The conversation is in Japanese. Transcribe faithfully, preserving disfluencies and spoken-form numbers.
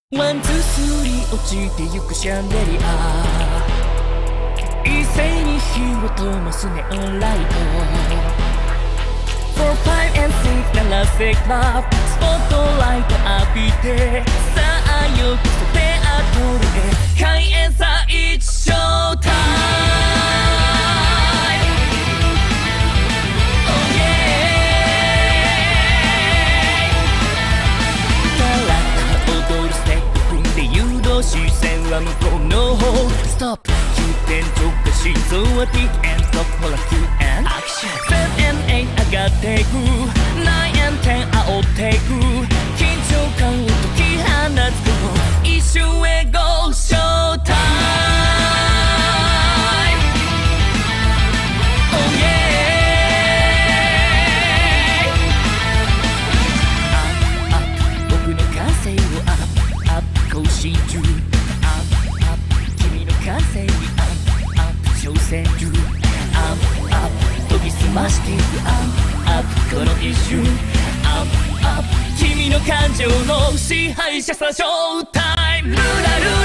ワンツースリー落ちてゆくシャンデリア一斉に火を灯すネオンライト フォー、ファイブ and シックス 鳴らせクラブスポットライト浴びてさあよくそテアトルへ開演さ It's Showtime Oh yeah たらた踊るステップ踏んで誘導視線は向こうの方ストップ急転直下心臓は T エントほら Q エンアクションセブン、エイト上がっていくナイン、テン煽っていく緊張感を解き放つこ一瞬へ Go Showtime Oh yeah アップアップ僕の感性をアップアップ更新中アップアップ君の感性にアップアップ挑戦中アップアップ研ぎ澄ましていくアップアップこの一瞬アップアップ君の感情の支配者さショータイムルーラル